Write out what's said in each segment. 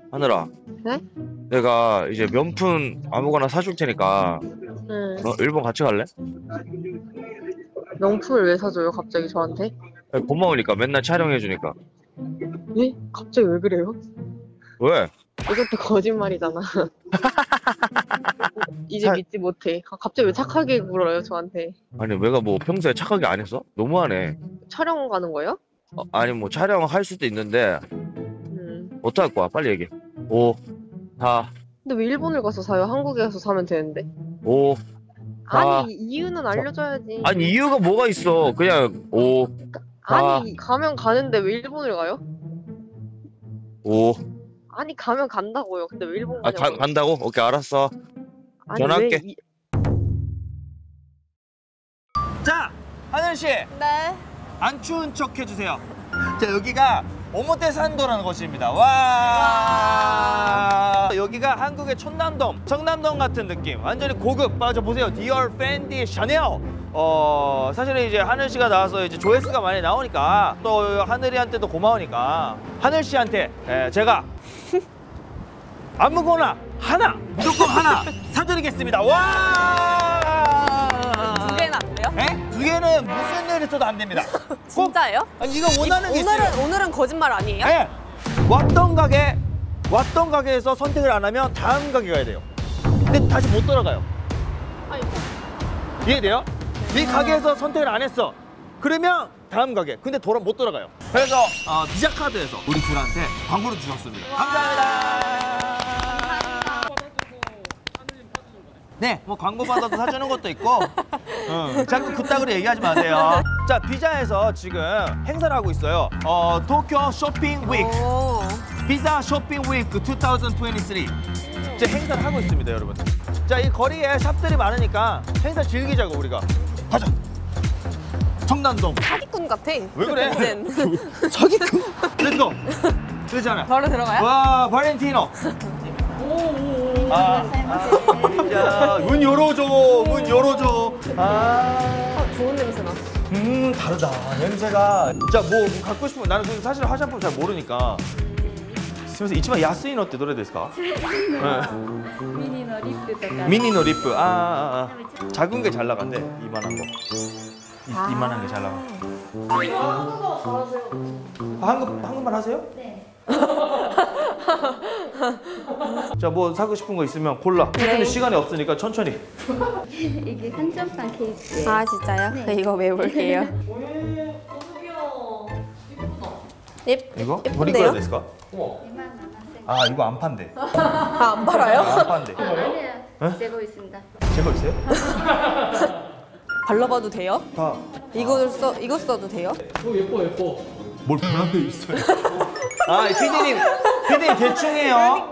하늘아, 네? 내가 이제 명품 아무거나 사줄 테니까 네. 일본 같이 갈래? 명품을 왜 사줘요, 갑자기 저한테? 고마우니까 맨날 촬영해주니까. 예? 갑자기 왜 그래요? 왜? 이것도 거짓말이잖아. 이제 사- 믿지 못해. 갑자기 왜 착하게 굴어요, 저한테? 아니 내가 뭐 평소에 착하게 안 했어? 너무하네. 촬영 가는 거예요? 아니 뭐 촬영할 수도 있는데 어떡할 거야? 빨리 얘기해. 5, 4, 근데 왜 일본을 가서 사요? 한국에 가서 사면 되는데. 5, 4. 아니, 이유는 알려줘야지. 아니 이유가 뭐가 있어? 그냥 5, 4, 아니, 가면 가는데 왜 일본을 가요? 5. 아니, 가면 간다고요. 근데 왜 일본 아, 가냐고. 간다고? 오케이, 알았어. 아니, 전화할게. 왜 자, 하늘씨 네. 안 추운 척 해주세요. 자, 여기가 오모테산도라는 곳입니다. 와, 여기가 한국의 촌남동, 청남동 같은 느낌. 완전히 고급. 맞아, 보세요. 디올, 팬디, 샤넬. 사실은 이제 하늘 씨가 나와서 이제 조회수가 많이 나오니까 또 하늘이한테도 고마우니까 하늘 씨한테 제가 아무거나 하나, 무조건 하나 사드리겠습니다. 와! 두 개는 안 돼요? 에? 두 개는 무슨 일이 있어도 안 됩니다. 진짜예요? 아니 이거 원하는 게 있어요. 오늘은 거짓말 아니에요? 예. 왔던 가게에서 선택을 안 하면 다음 가게 가야 돼요. 근데 다시 못 돌아가요. 아니, 이해돼요? 이 가게에서 선택을 안 했어. 그러면 다음 가게. 근데 못 돌아가요. 그래서 비자카드에서 우리 둘한테 광고를 주셨습니다. 감사합니다. 네, 뭐 광고 받아서 사주는 것도 있고 자꾸 그따구로 얘기하지 마세요. 자, 비자에서 지금 행사를 하고 있어요. 도쿄 쇼핑 위크, 오. 비자 쇼핑 위크 2023 이제 행사를 하고 있습니다, 여러분. 자, 이 거리에 샵들이 많으니까 행사 즐기자고 우리가. 가자. 청담동. 사기꾼 같아. 왜 그래? 이젠. 사기꾼. 렛츠고. 그렇잖아. 바로 들어가요? 와, 발렌티노. 야, 문 열어줘, 문 열어줘. 좋은 냄새 나. 다르다. 냄새가. 자, 뭐 갖고 싶으면 나는 사실 화장품 잘 모르니까. すみません、一番安いのってどれですか? ミニのリップとか 미니노 리프. 작은 게 잘 나간대. 이만한 거. 이만한 게 잘 나가. 한국말 하세요? 네. 자, 뭐 사고 싶은 거 있으면 골라. 네. 시간이 없으니까 천천히. 이게 한정판 케이스예요. 아, 진짜요? 네. 이거 매볼게요. 이거? 예쁜데요? 보리코라 데스까? 27,000원. 이거 안 판대. 안 팔아요? 안 판대. 아니요, 재고 있습니다. 제거 있어요? 발라봐도 돼요? 다. 이거 써도 돼요? 뭘 변한 게 있어요? 피디님 대충해요.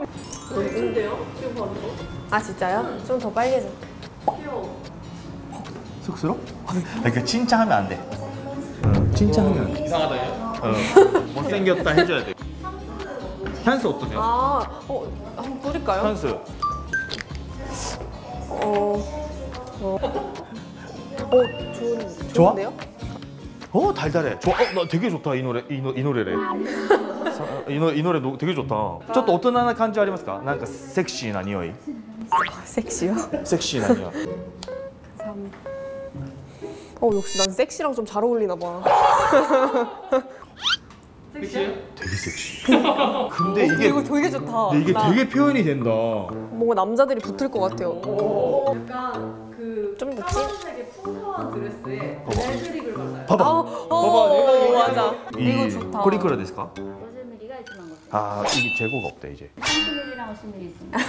아, 진짜요? 좀 더 빨개져. 쑥스러워? 그러니까 칭찬하면 안 돼. 칭찬하면 안 돼. 이상하다 얘. 못생겼다 해줘야 돼. 향수 어떠세요? 한번 뿌릴까요? 향수. 좋아? 좋은데요? 달달해. 좋아. 나 되게 좋다. 이 노래래. 이 노래 되게 좋다. ちょっと大人な感じありますか? なんかセクシーな匂い. 섹시요? セクシーな匂い. 감사합니다. 역시 난 섹시랑 좀 잘 어울리나 봐. 되게 섹시. 근데 이거 되게 좋다. 이게 되게 표현이 된다. 뭔가 남자들이 붙을 것 같아요. 약간 그 좀 더 파란색의 풍성한 드레스에 레드립을 발라요. 봐봐. 맞아. 이거 좋다. 코리크라 데스까? 50ml가 1만 원. 이게 재고가 없대 이제. 30ml랑 50ml 있습니다.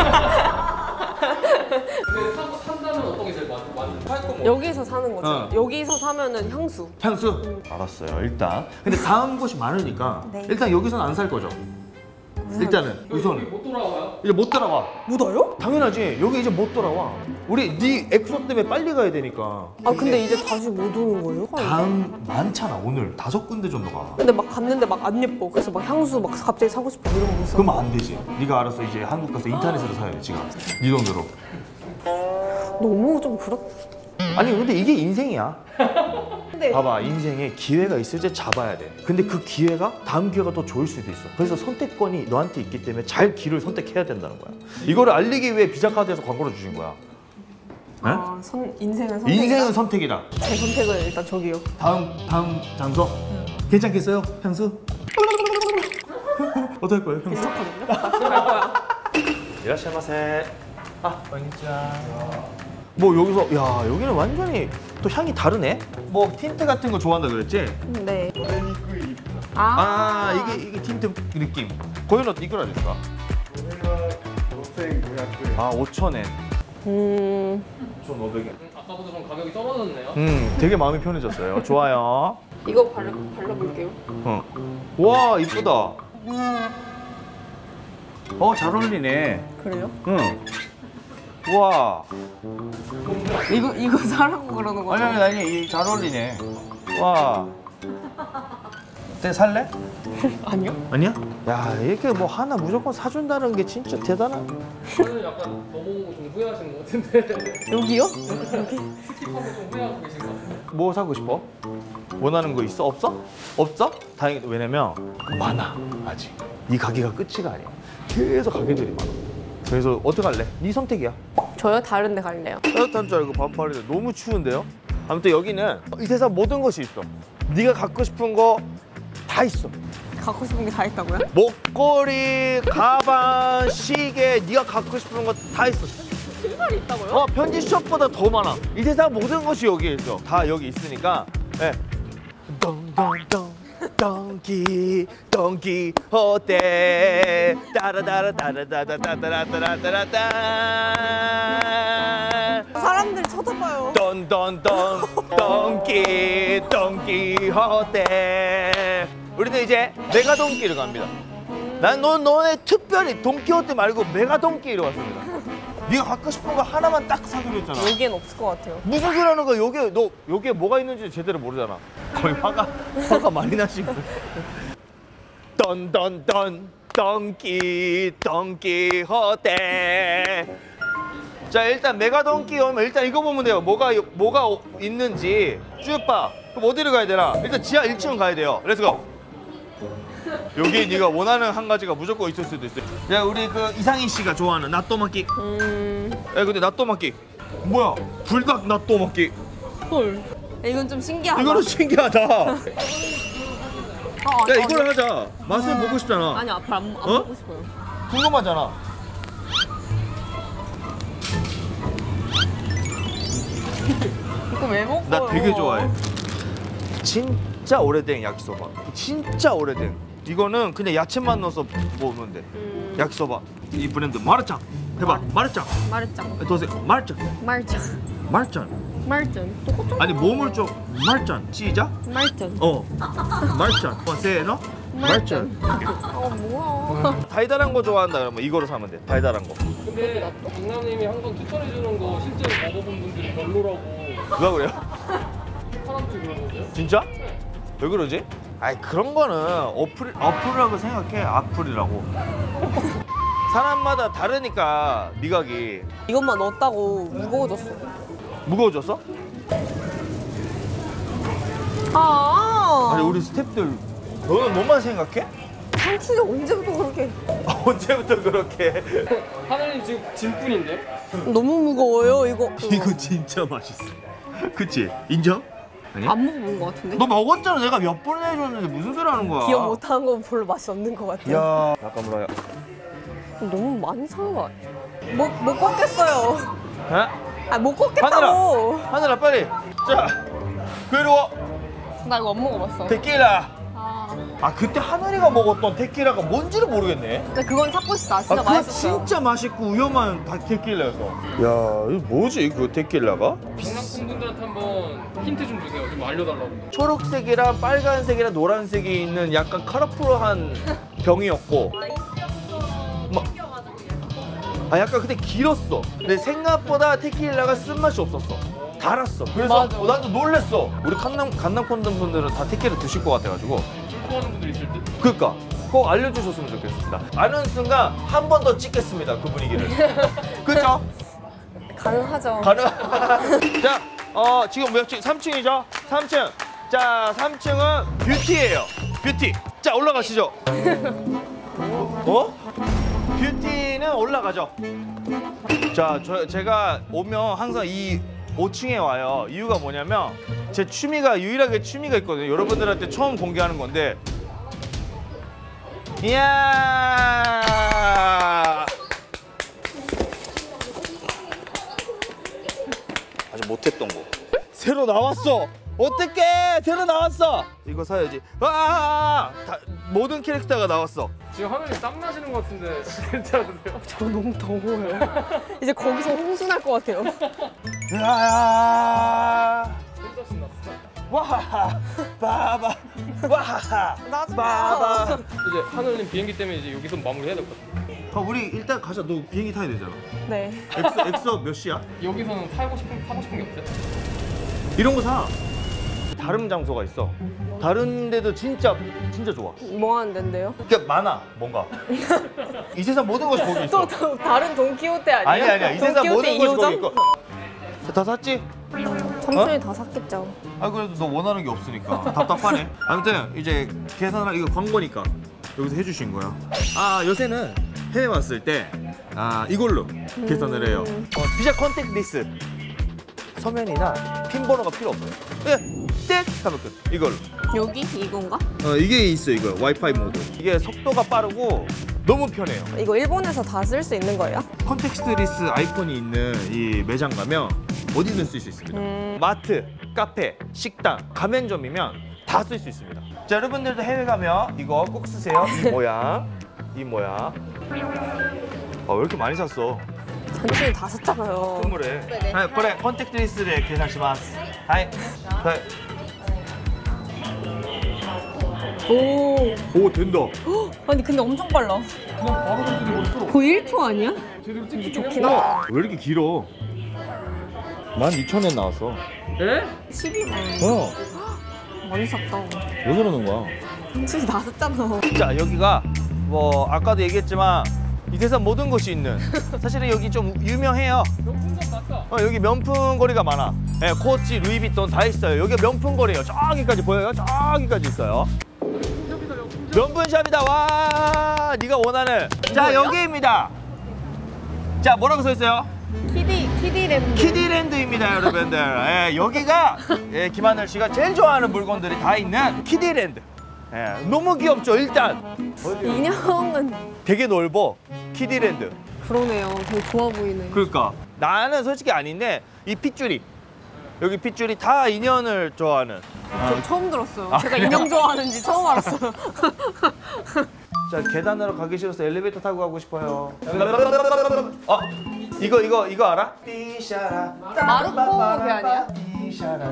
근데 산다면 어떤 게 제일 맞는? 여기서 사는 거죠. 여기서 사면은 향수. 향수? 알았어요. 일단. 근데 다음 곳이 많으니까 네. 일단 여기서는 안 살 거죠. 일단은 우선은 못 돌아와요? 이제 못 돌아와. 못 와요? 당연하지. 여기 이제 못 돌아와. 우리 네 엑소 때문에 빨리 가야 되니까. 근데 이제 다시 못 오는 거예요? 다음 많잖아. 오늘 5군데 정도가. 근데 막 갔는데 막 안 예뻐. 그래서 막 향수 막 갑자기 사고 싶어 이런 거 못 사. 그러면 안 되지. 네가 알아서 이제 한국 가서 인터넷으로 사야 돼 지금. 네 돈으로. 너무 좀 그렇. 아니 근데 이게 인생이야. 근데 봐봐, 인생에 기회가 있을 때 잡아야 돼. 근데 그 기회가 다음 기회가 더 좋을 수도 있어. 그래서 선택권이 너한테 있기 때문에 잘 길을 선택해야 된다는 거야. 이거를 알리기 위해 비자카드에서 광고를 주신 거야. 네? 인생은 선택이다. 인생은 선택이다. 제 선택은 일단 저기요. 다음 장소. 괜찮겠어요, 향수? 어떨 거예요, 향수? 괜찮거든요. 이라시마세. 아, konnichiwa. 뭐 여기서 야 여기는 완전히 또 향이 다르네. 뭐 틴트 같은 거 좋아한다 그랬지? 네. 아 이게 틴트 느낌. 거기는 이끌어 줄까? 아 5,000엔. 5,500엔. 아까보다 좀 가격이 떨어졌네요. 되게 마음이 편해졌어요. 좋아요. 이거 발라볼게요. 와 이쁘다. 잘 어울리네. 그래요? 응. 와. 이거 사라고 그러는 거죠? 아니 잘 어울리네. 와. 내 살래? 아니요. 아니야? 야 이렇게 뭐 하나 무조건 사준다는 게 진짜 대단한. 저는 약간 너무 좀 후회하신 것 같은데. 여기요? 스킵하고 좀 후회하고 계신 것 같은데. 뭐 사고 싶어? 원하는 거 있어? 없어? 없어? 다행이다. 왜냐면 많아 아직. 이 가게가 끝이가 아니야. 계속 가게들이 많아. 그래서 어떡할래? 네 선택이야. 저요? 다른 데 갈래요. 따뜻한 줄 알고 반팔인데 너무 추운데요? 아무튼 여기는 이 세상 모든 것이 있어. 네가 갖고 싶은 거 다 있어. 갖고 싶은 게 다 있다고요? 목걸이, 가방, 시계, 네가 갖고 싶은 거 다 있어. 신발이 있다고요? 편지숍보다 더 많아. 이 세상 모든 것이 여기에 있어. 다 여기 있으니까. 예. 덩덩덩 덩기 호떼 따라따라 따라따라따라따라따라따 사람들 쳐다봐요. 던던던 덩기 호떼. 우리는 이제 메가돈키를 갑니다. 난 너네 특별히 돈키호테 말고 메가돈키로 왔습니다. 네가 갖고 싶은 거 하나만 딱 사기로 했잖아. 여기엔 없을 것 같아요. 무슨 소리 하는 거야? 여기에 뭐가 있는지 제대로 모르잖아. 거의 화가 많이 나시고. 던던던 덩기 호떼. 자 일단 메가돈키 오면 일단 이거 보면 돼요. 뭐가 있는지 쭉 봐. 그럼 어디를 가야 되나? 일단 지하 1층 가야 돼요. 렛츠고. 여기 네가 원하는 한 가지가 무조건 있을 수도 있어요. 야 우리 그 이상희 씨가 좋아하는 나또막기. 야 근데 나또막기 뭐야? 불닭 나또막기. 헐. 이건 좀 신기하다. 이거는 신기하다. 야 이걸 하자. 맛을 보고 싶잖아. 아니 앞으로 안 어? 먹고 싶어요. 궁금하잖아. 이거 왜 먹어요? 나 되게 좋아해. 진짜 오래된 야키소바. 진짜 오래된. 이거는 그냥 야채만 넣어서 먹으면 돼. 야키소바. 이 브랜드 마르짱. 해봐. 마르짱. 말짱. 도세 마르짱. 말짱. 마르짱. 말짱. 똑같잖아. 아니 몸을 좀 마르짱. 시작. 말짱. 마르짱. 세노. 마르짱. 뭐야. 달달한 거 좋아한다 그러면 이거로 사면 돼. 달달한 거. 근데 강남님이 항상 추천해주는 거 실제로 먹어본 분들이 별로라고 누가 그래요? 사람들이 그러는데요? 진짜? 왜 그러지? 아이 그런 거는 어플이라고 생각해. 악플이라고. 사람마다 다르니까 미각이. 이것만 넣었다고 무거워졌어. 무거워졌어? 아니 우리 스태프들 너는 뭐만 생각해? 상추가 언제부터 그렇게 언제부터 그렇게? 하나님 지금 짐꾼인데? 너무 무거워요 이거. 이거 진짜 맛있어. 그치? 인정? 아니야? 안 먹어본 것 같은데? 너 먹었잖아. 내가 몇 번 해줬는데 무슨 소리 하는 거야? 기억 못한 건 별로 맛이 없는 것 같아요. 야 잠깐만. 너무 많이 산 거 아니야? 못 걷겠어요. 에? 못 걷겠다고. 하늘아 빨리. 자 괴로워. 나 이거 안 먹어봤어. 데킬라. 아 그때 하늘이가 먹었던 데킬라가 뭔지를 모르겠네. 근데 그건 찾고 싶다. 진짜 그거 맛있었어요. 진짜 맛있고 위험한 데킬라였어. 야 이거 뭐지 그 데킬라가? 강남 팬분들한테 한번 힌트 좀 주세요. 좀 알려달라고. 초록색이랑 빨간색이랑 노란색이 있는 약간 카라프로한 병이었고. 약간 근데 길었어. 근데 생각보다 테킬라가 쓴맛이 없었어. 달았어. 그래서 맞아. 나도 놀랬어. 우리 강남 콘돔분들은 다 테킬라 드실 것 같아가지고. 좋아하는 분들 있을 듯? 그러니까 꼭 알려주셨으면 좋겠습니다. 아는 순간 한 번 더 찍겠습니다. 그 분위기를. 그렇죠? 가능하죠. 가능. 자 지금 몇 층? 3층이죠? 3층. 자, 3층은 뷰티예요. 뷰티. 자, 올라가시죠. 뷰티는 올라가죠. 자, 제가 오면 항상 이 5층에 와요. 이유가 뭐냐면 제 유일하게 취미가 있거든요. 여러분들한테 처음 공개하는 건데. 이야. 아주 못했던 거. 새로 나왔어. 어떡해? 새로 나왔어. 이거 사야지. 모든 캐릭터가 나왔어. 지금 하늘이 땀 나시는 것 같은데 괜찮으세요? 저 너무 더워요. 이제 거기서 홍수날 것 같아요. 야. 진짜 신났어. 와하하. 바바. 와하하. 나중에. 바바. 이제 하늘님 비행기 때문에 이제 여기서 마무리해야 될 것 같아. 우리 일단 가자. 너 비행기 타야 되잖아. 네. 엑소 몇 시야? 여기서는 타고 싶은 게 없어요? 이런 거 사. 다른 장소가 있어. 다른 데도 진짜 좋아. 뭐 하는 데인데요? 그러니까 많아, 뭔가. 이 세상 모든 것이 거기 있어. 또 다른 돈키호테 아니에요? 아니야. 이 세상 모든 것이 거기 있고. 다 샀지? 삼촌이 다 샀겠죠. 아, 그래도 너 원하는 게 없으니까 답답하네. 아무튼 이제 계산을 이거 광고니까 여기서 해주신 거야. 요새는 해외 왔을 때 이걸로 계산을 해요. 비자 컨택 리스. 서면이나 핀 번호가 필요 없어요. 그냥 땡 하면 끝. 이걸로. 여기? 이건가? 이게 있어. 이거 와이파이 모드. 이게 속도가 빠르고 너무 편해요. 이거 일본에서 다 쓸 수 있는 거예요? 컨텍스트 리스 아이콘이 있는 이 매장 가면 어디든 쓸 수 있습니다. 마트, 카페, 식당, 가맹점이면 다 쓸 수 있습니다. 자, 여러분들도 해외 가면 이거 꼭 쓰세요. 이 모양. 왜 이렇게 많이 샀어? 삼촌이 다 샀잖아요. 선물에. 그래, 컨택트 리스를 계산시마스. 하이. 오, 된다. 아니 근데 엄청 빨라. 그냥 바로 들고 있어. 거의 1초 아니야? 제대로 찍히죠? 왜 이렇게 길어? 12,000엔 나왔어. 예? 12만. 많이 샀다. 왜 그러는 거야? 삼촌이 다 샀잖아. 자, 여기가 뭐 아까도 얘기했지만 이 세상 모든 것이 있는. 사실은 여기 좀 유명해요. 명품점 맞다. 여기 명품 거리가 많아. 네, 코치, 루이비통 다 있어요. 여기가 명품 거리예요. 저기까지 보여요? 저기까지 있어요. 명품샵이다. 와, 네가 원하는. 자, 여기입니다. 자, 뭐라고 써 있어요? 키디랜드. 키디랜드입니다, 여러분들. 여기가 김하늘 씨가 제일 좋아하는 물건들이 다 있는 키디랜드. 너무 귀엽죠, 일단. 인형은 되게 넓어, 키디랜드. 그러네요. 되게 좋아 보이네. 그러니까 나는 솔직히 아닌데 이 핏줄이 여기 핏줄이 다 인연을 좋아하는. 저 처음 들었어요. 제가 인형 좋아하는지 처음 알았어요. 자, 계단으로 가기 싫어서 엘리베이터 타고 가고 싶어요. 이거 알아? 삐샤라 마르코 배 아니야? 삐샤라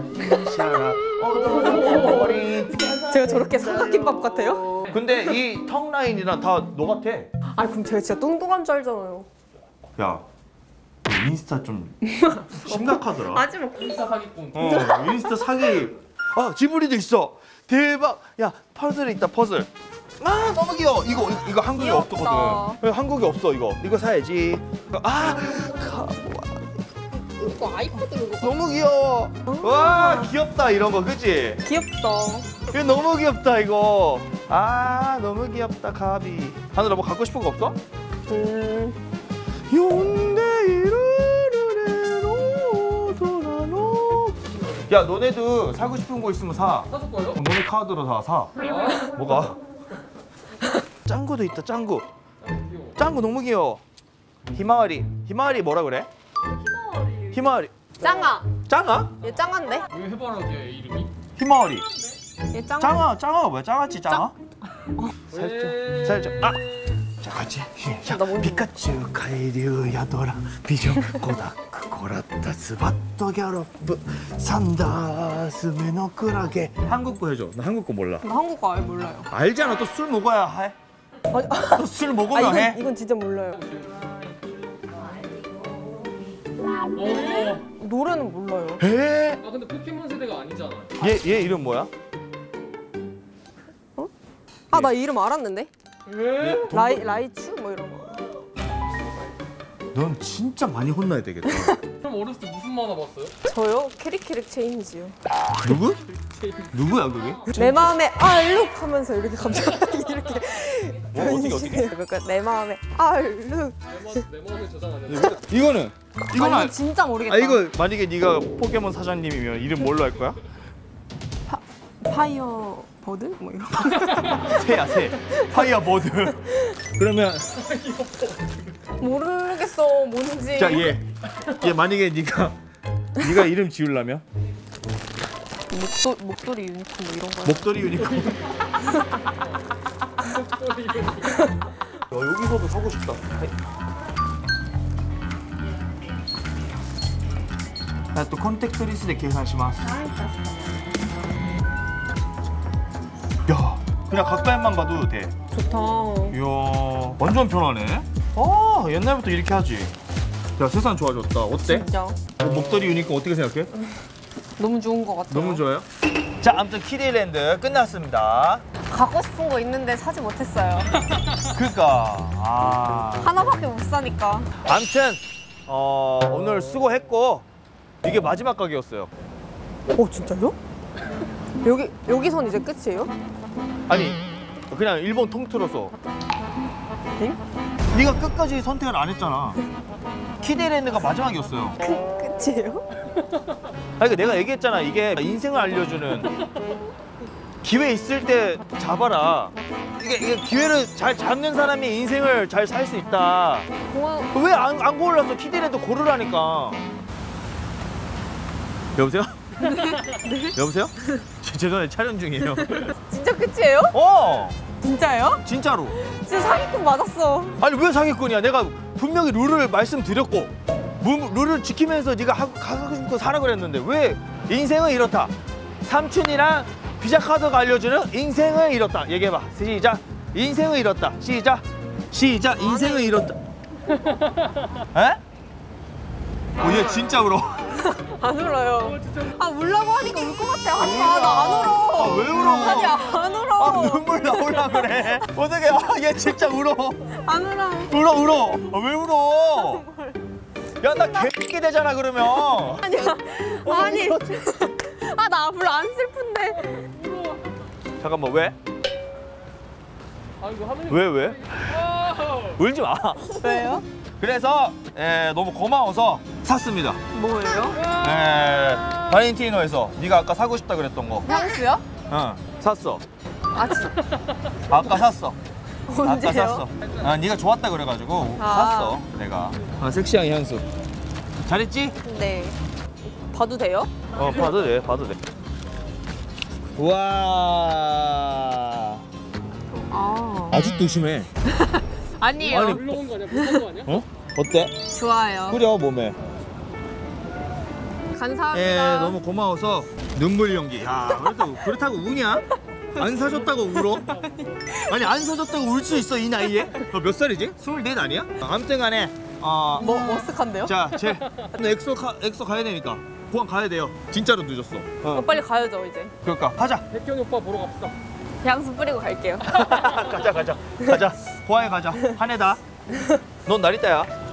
제가 저렇게 삼각김밥 같아요? 근데 이 턱 라인이랑 다 너 같아. 아니 그럼 제가 진짜 뚱뚱한 줄 알잖아요. 야, 인스타 좀 심각하더라. 하지마. 인스타 사기꾼. 인스타 사기. 지브리도 있어. 대박. 야, 퍼즐 있다, 퍼즐. 너무 귀여워. 이거 한국에 귀엽다. 없거든. 한국에 없어. 이거 사야지. 이거 아이패드로 이거. 너무 귀여워. 와, 귀엽다 이런 거, 그치? 귀엽다. 이거 너무 귀엽다 이거. 너무 귀엽다 가비. 하늘아, 뭐 갖고 싶은 거 없어? 야, 너네도 사고 싶은 거 있으면 사. 사줄 거예요? 너네 카드로 사. 뭐가? 짱구도 있다, 짱구. 짱구 너무 귀여워. 히마와리 뭐라 그래? 히마와리. 짱아. 짱아? 얘 짱한데? 왜 해바라기야 이름이? 히마와리. 얘 짱아. 짱아가 뭐야? 짱아치 짱아? 살짝. 자, 같이. 자, 나 뭔지 피카츄 카이류 야도라 비전 고다크 고라타 스바토 갸로프 산다 스메노 크라게. 한국거 해줘. 나 한국거 몰라. 나 한국어 아예 몰라요. 알잖아. 또 술 먹어야 해. 또 술 먹으면 해. 이건 진짜 몰라요. 노래는 몰라요. 에? 근데 포켓몬 세대가 아니잖아. 얘 이름 뭐야? 나 이름 알았는데? 왜? 라이츄? 뭐 이런 거. 넌 진짜 많이 혼나야 되겠다. 그럼 어렸을 때 무슨 만화 봤어요? 저요? 캐릭캐릭 체인지요. 누구? 누구야 그게? 내 마음에 알룩 하면서 이렇게 갑자기 이렇게 뭐, 어떻게? 그러니까 내 마음에 알룩. 내 마음의 저장 아니야? 이거는 아니 진짜 모르겠다. 아 이거 만약에 네가 포켓몬 사장님이면 이름 뭘로 할 거야? 파이어 버드? 뭐 이런 거. 새야 새. 파이어 버드. 그러면 모르겠어 뭔지. 자 얘 만약에 네가 이름 지으려면 목도리 유니콘 뭐 이런 거. 목도리 유니콘. 야, 여기서도 사고 싶다. 나 또 콘택트 리스で計算します. 야, 그냥 가까이만 봐도 돼. 좋다. 이야, 완전 편하네. 아, 옛날부터 이렇게 하지. 야, 세상 좋아졌다. 어때? 진짜. 목도리 유니콘 어떻게 생각해? 너무 좋은 것 같아요. 너무 좋아요? 자, 아무튼 키디랜드 끝났습니다. 갖고 싶은 거 있는데 사지 못했어요. 그러니까 하나밖에 못 사니까. 아무튼 오늘 수고했고 이게 마지막 가게였어요. 진짜요? 여기선 이제 끝이에요? 아니 그냥 일본 통틀어서. 엥? 네가 끝까지 선택을 안 했잖아. 키디랜드가 마지막이었어요. 끝이에요? 아니 그러니까 내가 얘기했잖아. 이게 인생을 알려주는 기회 있을 때 잡아라. 이게 기회를 잘 잡는 사람이 인생을 잘 살 수 있다. 왜 안 골랐어? 키디랜드 고르라니까. 여보세요? 여보세요? 죄송해요, 촬영 중이에요. 진짜 끝이에요? 진짜요? 진짜로. 진짜 사기꾼 맞았어. 아니 왜 사기꾼이야? 내가 분명히 룰을 말씀드렸고 룰을 지키면서 네가 하고 싶은 사라 그랬는데 왜 인생은 이렇다. 삼촌이랑 비자 카드가 알려주는 인생은 이렇다. 얘기해봐. 시작. 인생은 이렇다. 시작. 인생은 이렇다. 에? 얘 진짜 울어. 안 울어요. 울라고 하니까 울 것 같아. 하지 마. 나 안 울어. 왜 울어? 아니 안 울어. 눈물 나오려 그래. 어떡해. 얘 진짜 울어. 안 울어. 울어. 왜 울어? 야, 나 개새끼 되잖아 그러면. 아니야. 아니. 나 별로 안 슬픈데. 잠깐만 왜? 아 이거 하면 왜? 울지 마. 왜요? 그래서 너무 고마워서 샀습니다. 뭐예요? 바렌티노에서 네가 아까 사고 싶다 그랬던 거. 향수요? 응, 샀어. 진짜. 아까 샀어. 언제요? 아까 샀어. 네가 좋았다 그래가지고 샀어. 내가. 섹시한 향수. 잘했지? 네. 봐도 돼요? 봐도 돼. 우와. 아직도 심해. 아니에요. 아니, 올라온 거 아니야? 못한 거 아니야? 어때? 좋아요. 뿌려 몸에. 감사합니다. 너무 고마워서 눈물 연기. 야, 그렇다고 우냐? 안 사줬다고 울어? 아니 안 사줬다고 울 수 있어 이 나이에? 너 몇 살이지? 24 아니야? 아무튼간에 머쓱한데요? 자, 엑소 가야 되니까 보안 가야 돼요. 진짜로 늦었어. 빨리 가야죠 이제. 그러니까 가자. 백경이 오빠 보러 갑시다. 향수 뿌리고 갈게요. 가자. 보아에 가자. 한해다. 넌 나리따야.